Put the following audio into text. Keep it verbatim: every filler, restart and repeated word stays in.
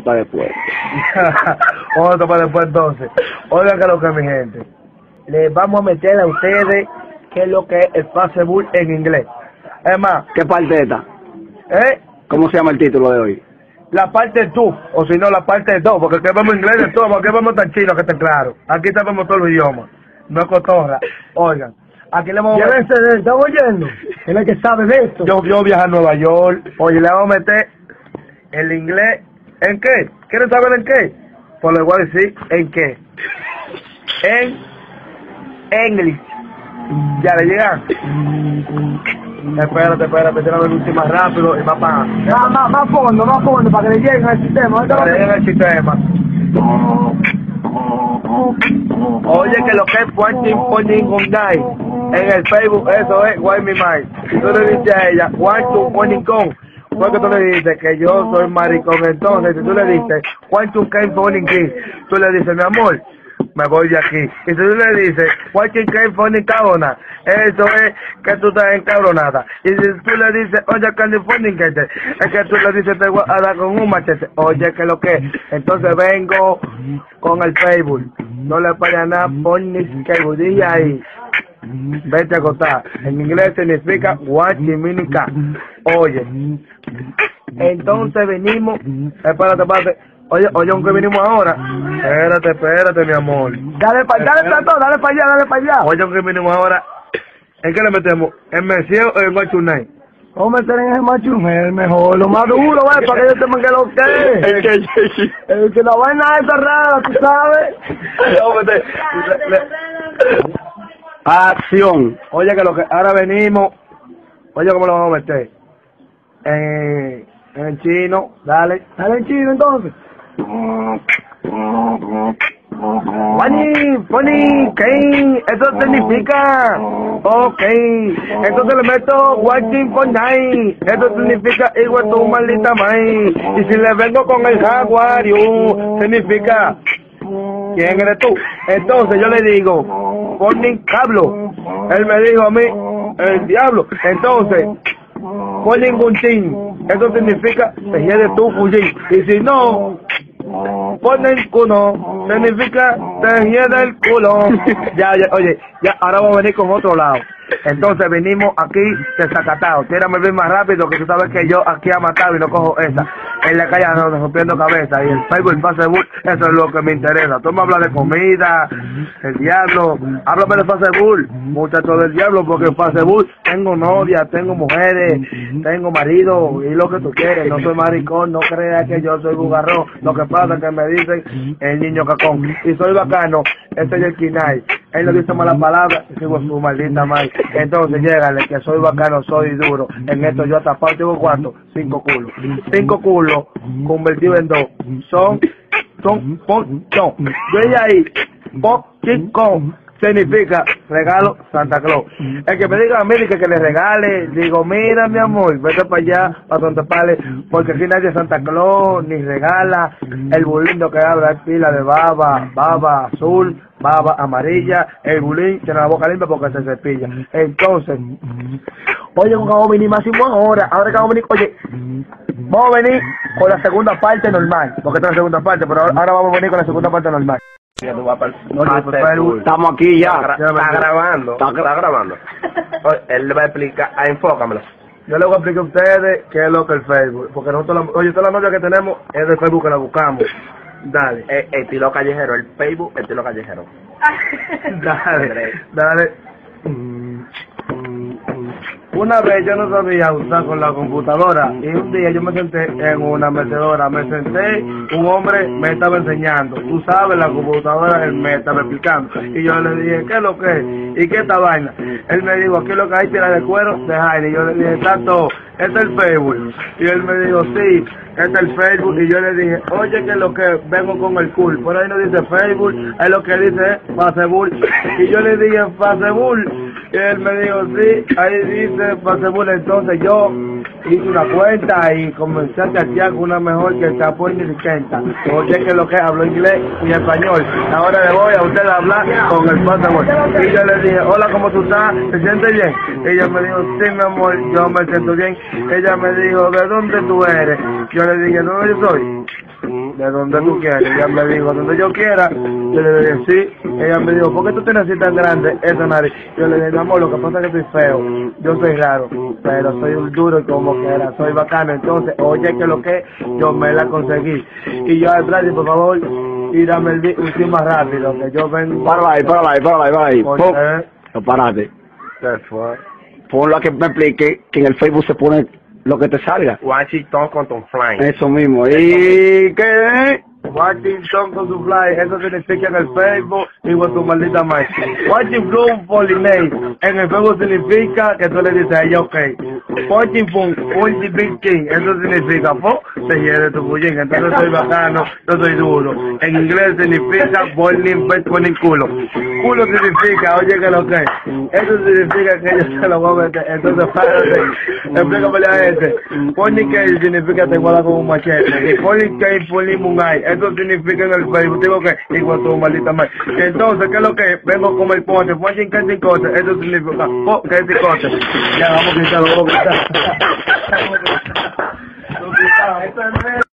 para después. Vamos a tomar después entonces. Oigan que lo que mi gente. Les vamos a meter a ustedes qué es lo que es el Facebook en inglés. Es más, ¿Qué parte es esta? ¿eh? ¿Cómo se llama el título de hoy? La parte tú, o si no la parte de todo, porque aquí vemos inglés de todo, porque vemos tan chino que está claro. Aquí sabemos todos los idiomas. No es cotorra. Oigan, aquí le vamos a meter. Llévense de él, ¿estamos oyendo? Él es el que sabe de esto. Yo, yo viajo a Nueva York. Oye, le vamos a meter el inglés. ¿En qué? ¿Quieren saber en qué? Pues le voy a decir en qué. En English. Ya le llegan. Espérate, espérate, tiene que ver más rápido y más para. Más, más, más fondo, más fondo, para que le lleguen al sistema. Para que le lleguen al sistema. Oye, que lo que es Juanchín Ponín Hyundai en el Facebook, eso es Why Me Mind. Si tú le dices a ella, Juanchín Ponín Con, porque tú le dices que yo soy maricón, entonces si tú le dices, Juanchín Ponín King, tú le dices, mi amor, me voy de aquí. Y si tú le dices, Juanchín Ponín Cabona, eso es que tú estás encabronada. Y si tú le dices, oye, California, que te, es que tú le dices, te voy a dar con un machete. Oye, que lo que, entonces vengo con el Facebook. No le paga nada, pon que budilla ahí. Vete a acostar. En inglés significa guachiminica. Oye, entonces venimos, espérate, espérate. Oye, oye, aunque venimos ahora. Espérate, espérate, mi amor. Dale para allá, dale para dale para allá, dale para allá. Oye, aunque venimos ahora. ¿En qué le metemos? ¿En Mesío o en Guachunay? Vamos a meter en el macho, el mejor, lo más duro, ¿vale? Para que ellos sepan que lo que es. El que la vaina es rara, tú sabes. Vamos a meter. Acción. Oye, que lo que ahora venimos. Oye, ¿cómo lo vamos a meter? En, en el chino, dale. Dale en chino entonces. Funny, funny, ¿qué? Eso significa, ok, entonces le meto watching for night, eso significa igual tu maldita maíz, y si le vengo con el jaguar, significa, ¿quién eres tú? Entonces yo le digo, funny cablo, él me dijo a mí, el diablo, entonces, funny gunchín, eso significa, te de tu fujín, y si no, pone el culo, significa te hiede el culo. Ya, ya, oye, ya, ahora vamos a venir con otro lado. Entonces venimos aquí desacatados. Tírame bien más rápido, que tú sabes que yo aquí ha matado y no cojo esa. En la calle no rompiendo cabeza. Y el Facebook, el Facebook, eso es lo que me interesa. Tú me hablas de comida, el diablo. Háblame de Facebook, muchacho del diablo, porque en Facebook tengo novia, tengo mujeres, tengo marido y lo que tú quieres. No soy maricón, no creas que yo soy bugarrón. Lo que pasa es que me dicen el niño cacón. Y soy bacano, ese es el quinay. Él no dice malas palabras y sigo su maldita madre. Entonces llégale que soy bacano, soy duro. En esto yo hasta tengo cuánto, cinco culos. Cinco culos convertidos en dos. Son, son, pon, son. Yo ella ahí, pon, con, significa regalo Santa Claus. El que me diga a mí que, que le regale, digo, mira mi amor, vete para allá, para donde pale, porque aquí nadie es Santa Claus, ni regala. El bulindo que habla es pila de baba, baba azul, baba amarilla. El bulín tiene la boca limpia porque se cepilla. Entonces, oye, vamos a venir máximo ahora, ahora que vamos a venir, oye, vamos a venir con la segunda parte normal, porque esta es la segunda parte, pero ahora, ahora vamos a venir con la segunda parte normal. Estamos aquí ya. Está, está grabando. Está, está grabando. Oye, él le va a explicar. Ah, enfócamelo. Yo le voy a explicar a ustedes qué es lo que es el Facebook. Porque nosotros, la, oye, toda la novia que tenemos es del Facebook que la buscamos. Dale. El, el estilo callejero, el Facebook, el estilo callejero. Dale, dale. Una vez yo no sabía usar con la computadora y un día yo me senté en una mecedora, me senté, un hombre me estaba enseñando, tú sabes, la computadora, él me estaba explicando y yo le dije, ¿qué es lo que es? ¿Y qué es esta vaina? Él me dijo, aquí es lo que hay, tira de cuero de Jaime, y yo le dije, exacto, este es el Facebook, y él me dijo, sí, este es el Facebook, y yo le dije, oye, que es lo que vengo con el cool, por ahí no dice Facebook, ahí lo que dice es Facebook, y yo le dije, Facebook, y él me dijo, sí, ahí dice Facebook. Entonces yo hice una cuenta y comencé a chatear con una mejor que está por ni sesenta. Oye, que lo que hablo inglés y español. Ahora le voy a usted a hablar con el Facebook. Y yo le dije, hola, ¿cómo tú estás? ¿Te sientes bien? Ella me dijo, sí, mi amor, yo me siento bien. Ella me dijo, ¿de dónde tú eres? Yo le dije, ¿de dónde yo soy? de donde tú quieras. Ella me dijo, donde yo quiera. Yo le dije, sí. Ella me dijo, ¿por qué tú tienes así tan grande esa nariz? Yo le dije, mi amor, lo que pasa es que soy feo. Yo soy raro, pero soy un duro y como quiera. Soy bacano. Entonces, oye, que lo que yo me la conseguí. Y yo atrás, por favor, tírame el un chin más rápido, que yo vengo. Párala ahí, párala ahí, párala ahí, párala ahí. ¿Por Pon- qué? No, párate. ¿Qué fue? Ponlo a que me explique que en el Facebook se pone lo que te salga. Washington con Tom Flying. Eso mismo. ¿Y qué? Washington con su fly, eso significa en el Facebook, igual tu maldita madre. Watching Bloom Pollinate, en el Facebook significa que tú le dices a ella, ok. Watching Boom, Watching Big King, eso significa, po, te hiere tu bullín, entonces soy bacano, yo soy duro. En inglés significa boiling, pet, poning culo. Culo significa, oye que lo que, eso significa que yo se lo voy a meter, entonces párate, explícame a este. Fornicate significa te guarda con un machete, y fornicate, poling un eye. Eso significa en el Facebook, digo que igual tu maldita madre. Entonces, ¿qué es lo que es? Vengo como el ponte, ponte en casi cosas, eso significa, oh, que es cosas. Ya, vamos a quitarlo, vamos a quitarlo. Vamos a quitarlo. Esto es